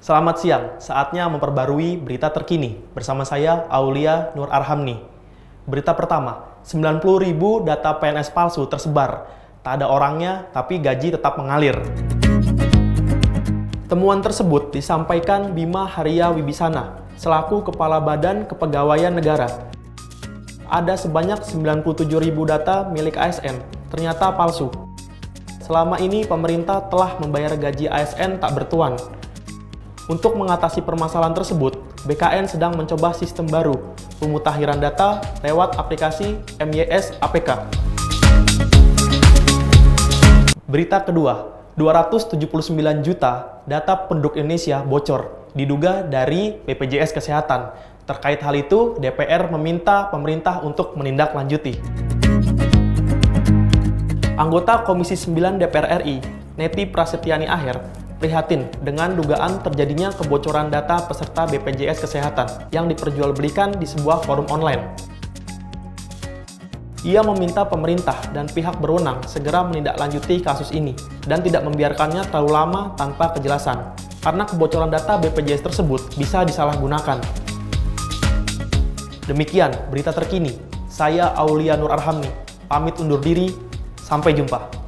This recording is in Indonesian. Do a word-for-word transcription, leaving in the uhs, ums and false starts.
Selamat siang, saatnya memperbarui berita terkini. Bersama saya, Aulia Nur Arhamni. Berita pertama, sembilan puluh ribu data P N S palsu tersebar. Tak ada orangnya, tapi gaji tetap mengalir. Temuan tersebut disampaikan Bima Haria Wibisana, selaku Kepala Badan Kepegawaian Negara. Ada sebanyak sembilan puluh tujuh ribu data milik A S N, ternyata palsu. Selama ini pemerintah telah membayar gaji A S N tak bertuan. Untuk mengatasi permasalahan tersebut, B K N sedang mencoba sistem baru, pemutakhiran data lewat aplikasi M Y S A P K. Berita kedua, dua ratus tujuh puluh sembilan juta data penduduk Indonesia bocor, diduga dari B P J S Kesehatan. Terkait hal itu, D P R meminta pemerintah untuk menindaklanjuti. Anggota Komisi sembilan D P R R I, Neti Prasetyani Aher, prihatin dengan dugaan terjadinya kebocoran data peserta B P J S Kesehatan yang diperjualbelikan di sebuah forum online. Ia meminta pemerintah dan pihak berwenang segera menindaklanjuti kasus ini dan tidak membiarkannya terlalu lama tanpa kejelasan, karena kebocoran data B P J S tersebut bisa disalahgunakan. Demikian berita terkini. Saya Aulia Nur Arhamni, pamit undur diri, sampai jumpa.